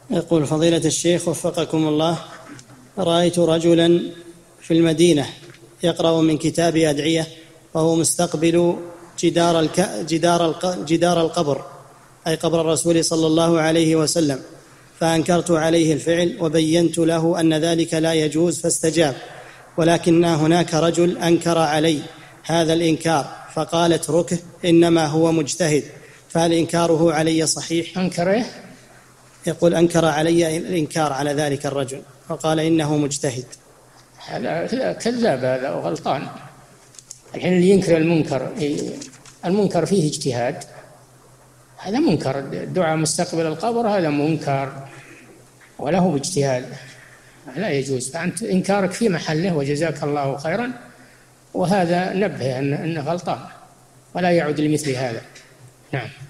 يقول فضيلة الشيخ وفقكم الله، رأيت رجلا في المدينة يقرأ من كتاب أدعية وهو مستقبل جدار القبر، أي قبر الرسول صلى الله عليه وسلم، فأنكرت عليه الفعل وبينت له أن ذلك لا يجوز فاستجاب، ولكن هناك رجل أنكر علي هذا الإنكار فقال اتركه إنما هو مجتهد، فهل إنكاره علي صحيح؟ أنكره؟ يقول أنكر علي الإنكار على ذلك الرجل وقال إنه مجتهد. هذا كذاب، هذا غلطان. الحين اللي ينكر المنكر فيه اجتهاد، هذا منكر. الدعاء مستقبل القبر هذا منكر وله اجتهاد، لا يجوز. فأنت إنكارك في محله وجزاك الله خيرا، وهذا نبه أنه غلطان ولا يعود لمثل هذا. نعم.